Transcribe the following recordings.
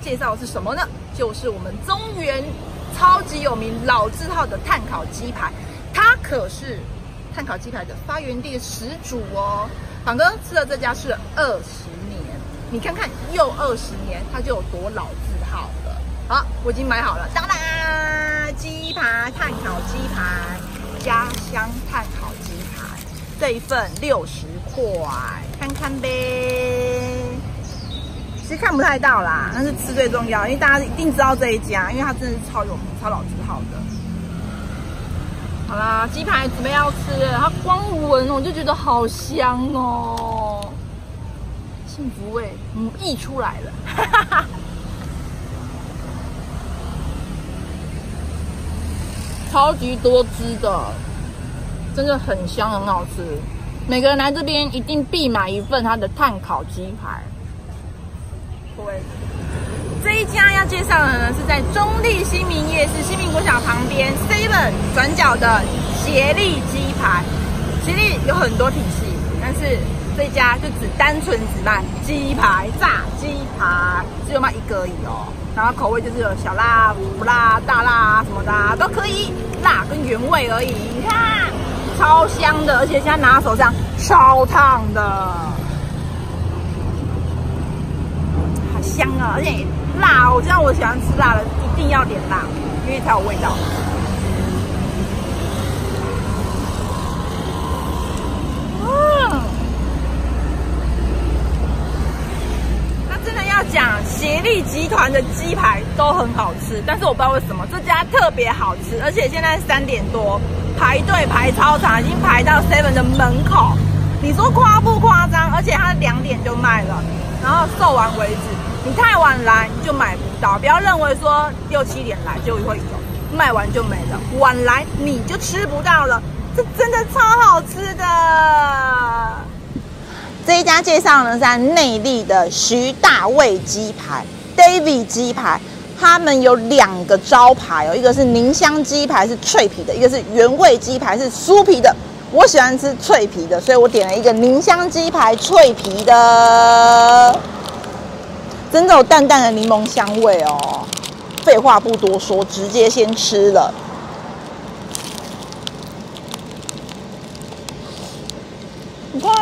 介绍的是什么呢？就是我们中原超级有名老字号的炭烤鸡排，它可是炭烤鸡排的发源地的始祖哦。仿哥吃了这家吃了20年，你看看又20年，它就有多老字号了。好，我已经买好了，当然鸡排炭烤鸡排，家乡炭烤鸡排，这一份60块，看看呗。其实看不太到啦，但是吃最重要，因为大家一定知道这一家，因为它真的是超有名、超老字号的。好啦，鸡排准备要吃了，它光闻我就觉得好香哦，幸福味溢出来了，哈哈哈。超级多汁的，真的很香，很好吃。每个人来这边一定必买一份它的炭烤鸡排。各位，这一家要介绍的呢，是在中立新民夜市新民国小旁边 7 转角的协力鸡排。协力有很多体系，但是这家就单纯只卖鸡排、炸鸡排，只有卖一个而已哦。然后口味就是有小辣、不辣、大辣什么的都可以，辣跟原味而已。你看，超香的，而且现在拿手上超烫的。香啊，而且辣，我知道我喜欢吃辣的，一定要点辣，因为才有味道。那真的要讲协力集团的鸡排都很好吃，但是我不知道为什么这家特别好吃，而且现在3点多排队排超长，已经排到 7 的门口。你说夸不夸张？而且它2点就卖了，然后售完为止。你太晚来就买不到，不要认为说6、7点来就会有，卖完就没了。晚来你就吃不到了，这真的超好吃的。这一家介绍呢是在内坜的徐大卫鸡排 ，David 鸡排，他们有2个招牌哦，一个是宁香鸡排是脆皮的，一个是原味鸡排是酥皮的。我喜欢吃脆皮的，所以我点了一个宁香鸡排脆皮的。真的有淡淡的柠檬香味哦，废话不多说，直接先吃了。你看，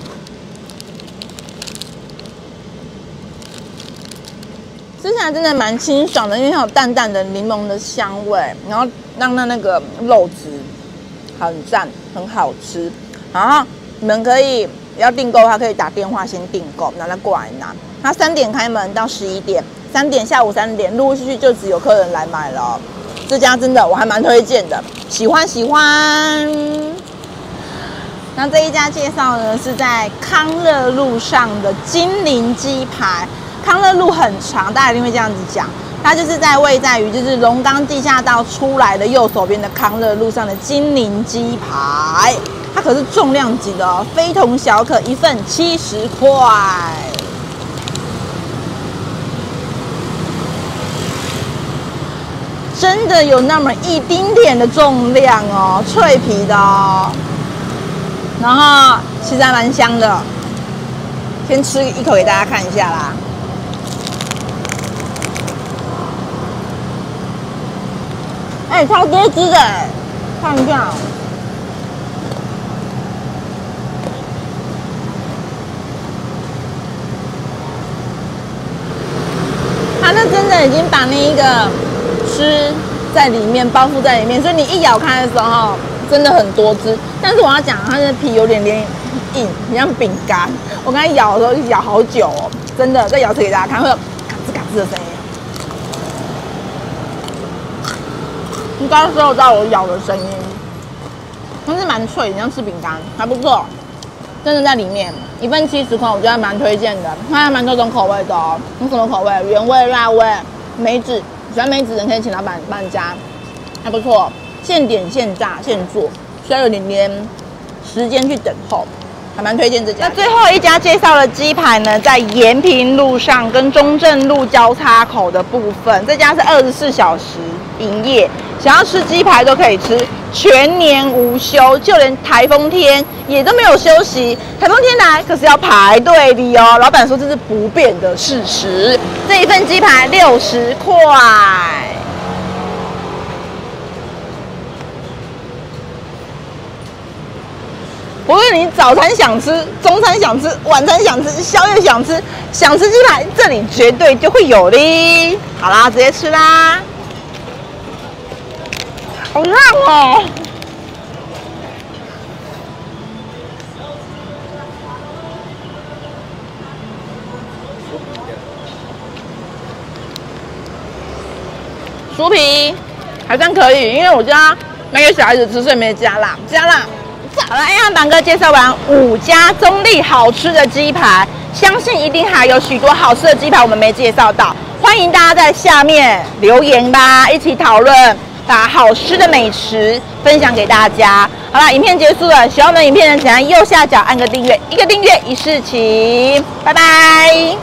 吃起来真的蛮清爽的，因为它有淡淡的柠檬的香味，然后让那个肉质很赞，很好吃。然后你们可以要订购的话，可以打电话先订购，然后再过来拿。它3点开门到11点，3点下午3点，陆陆续续就只有客人来买了哦。这家真的我还蛮推荐的，喜欢。那这一家介绍呢是在康乐路上的金陵鸡排。康乐路很长，大家一定会这样子讲，它就是位在于就是龙岗地下道出来的右手边的康乐路上的金陵鸡排，它可是重量级的哦，非同小可，一份70块。真的有那么一丁点的重量哦，脆皮的哦，然后其实还蛮香的。先吃一口给大家看一下啦。超多汁的哎，看一下。它那真的已经把那一个汁在里面包覆在里面，所以你一咬开的时候真的很多汁。但是我要讲，它的皮有点硬，很像饼干。我刚才咬的时候咬好久哦，真的。再咬一次给大家看，会有嘎吱嘎吱的声音。应该收到我咬的声音，但是蛮脆，像吃饼干，还不错。真的在里面，一份70块，我觉得还蛮推荐的。它还蛮多种口味的哦，有什么口味？原味、辣味、梅子。喜欢梅子的人可以请老板帮你加，还不错。现点现炸现做，需要有点时间去等候。 还蛮推荐这家。 那最后一家介绍的鸡排呢，在延平路上跟中正路交叉口的部分，这家是24小时营业，想要吃鸡排都可以吃，全年无休，就连台风天也都没有休息。台风天来可是要排队的哦，老板说这是不变的事实。这一份鸡排60块。无论你早餐想吃、中餐想吃、晚餐想吃、宵夜想吃鸡排，这里绝对就会有的。好啦，直接吃啦！好辣哦！酥皮还算可以，因为我家买给小孩子吃，所以没加辣。加辣。好了，让党哥介绍完5家中立好吃的鸡排，相信一定还有许多好吃的鸡排我们没介绍到，欢迎大家在下面留言吧，一起讨论，把好吃的美食分享给大家。好了，影片结束了，喜欢我们影片的请按右下角按个订阅，一个订阅一事情，拜拜。